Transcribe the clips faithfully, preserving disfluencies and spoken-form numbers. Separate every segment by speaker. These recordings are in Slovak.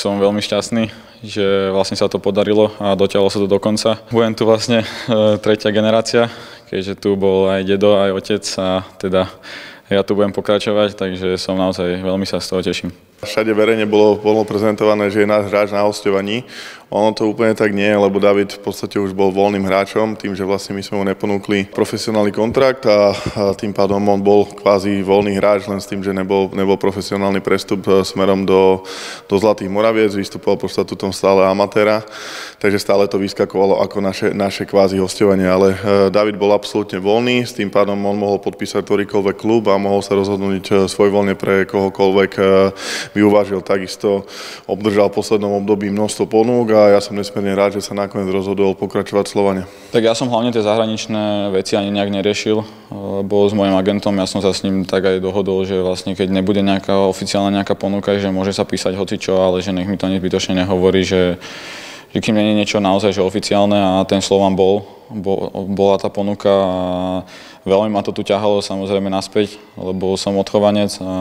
Speaker 1: Som veľmi šťastný, že vlastne sa to podarilo a dotiahlo sa to do konca. Budem tu vlastne e, tretia generácia, keďže tu bol aj dedo, aj otec a teda ja tu budem pokračovať, takže som naozaj veľmi sa z toho teším.
Speaker 2: Všade verejne bolo, bolo prezentované, že je náš hráč na hosťovaní. Ono to úplne tak nie, lebo David v podstate už bol voľným hráčom, tým, že vlastne my sme mu neponúkli profesionálny kontrakt a, a tým pádom on bol kvázi voľný hráč, len s tým, že nebol, nebol profesionálny prestup smerom do, do Zlatých Moraviec, vystupoval po štatutom stále amatéra, takže stále to vyskakovalo ako naše, naše kvázi hosťovanie, ale David bol absolútne voľný, s tým pádom on mohol podpísať ktorýkoľvek klub a mohol sa rozhodnúť svojvoľne pre kohokoľvek vyuvážil. Takisto obdržal v poslednom období množstvo ponúk a ja som nesmierne rád, že sa nakoniec rozhodol pokračovať v Slovane.
Speaker 1: Tak ja som hlavne tie zahraničné veci ani nejak neriešil, lebo s mojím agentom ja som sa s ním tak aj dohodol, že vlastne keď nebude nejaká oficiálna nejaká ponuka, že môže sa písať hocičo, ale že nech mi to nezbytočne nehovorí, že, že kým nie je niečo naozaj že oficiálne a ten Slovan bol, bol, bola tá ponuka a veľmi ma to tu ťahalo samozrejme naspäť, lebo som odchovanec a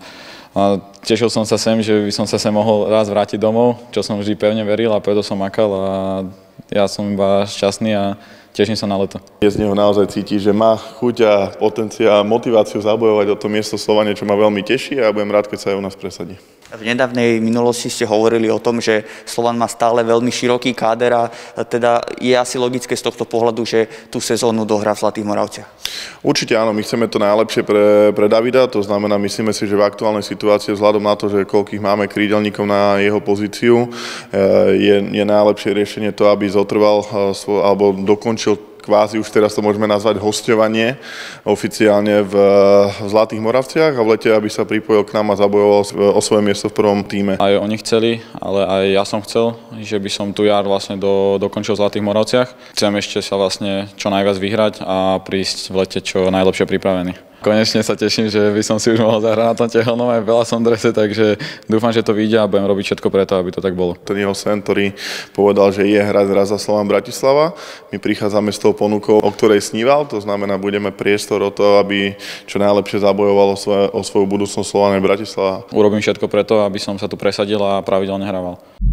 Speaker 1: A tešil som sa sem, že by som sa sem mohol raz vrátiť domov, čo som vždy pevne veril a preto som makal a ja som iba šťastný a teším sa na leto.
Speaker 2: Z neho naozaj cíti, že má chuť a potenciál, motiváciu zabojovať o to miesto v Slovane, čo ma veľmi teší a budem rád, keď sa aj u nás presadí.
Speaker 3: V nedávnej minulosti ste hovorili o tom, že Slovan má stále veľmi široký káder a teda je asi logické z tohto pohľadu, že tú sezónu dohrá v Zlatých Moravciach.
Speaker 2: Určite áno, my chceme to najlepšie pre, pre Davida, to znamená, myslíme si, že v aktuálnej situácii vzhľadom na to, že koľkých máme krídelníkov na jeho pozíciu, je, je najlepšie riešenie to, aby zotrval svoj, alebo dokončil kvázi už teraz to môžeme nazvať hosťovanie oficiálne v, v Zlatých Moravciach a v lete, aby sa pripojil k nám a zabojoval o svoje miesto v prvom tíme.
Speaker 1: Aj oni chceli, ale aj ja som chcel, že by som tu jar vlastne do, dokončil v Zlatých Moravciach. Chcem ešte sa vlastne čo najviac vyhrať a prísť v lete čo najlepšie pripravený. Konečne sa teším, že by som si už mohol zahrať na tom tehelnom aj v Belasom drese, takže dúfam, že to vyjde a budem robiť všetko preto, aby to tak bolo.
Speaker 2: Ten jeho sen, ktorý povedal, že je hrať raz za Slovan Bratislava. My prichádzame s tou ponukou, o ktorej sníval, to znamená, budeme priestor o to, aby čo najlepšie zabojovalo svoje, o svoju budúcnosť Slovan Bratislava.
Speaker 1: Urobím všetko preto, aby som sa tu presadil a pravidelne hrával.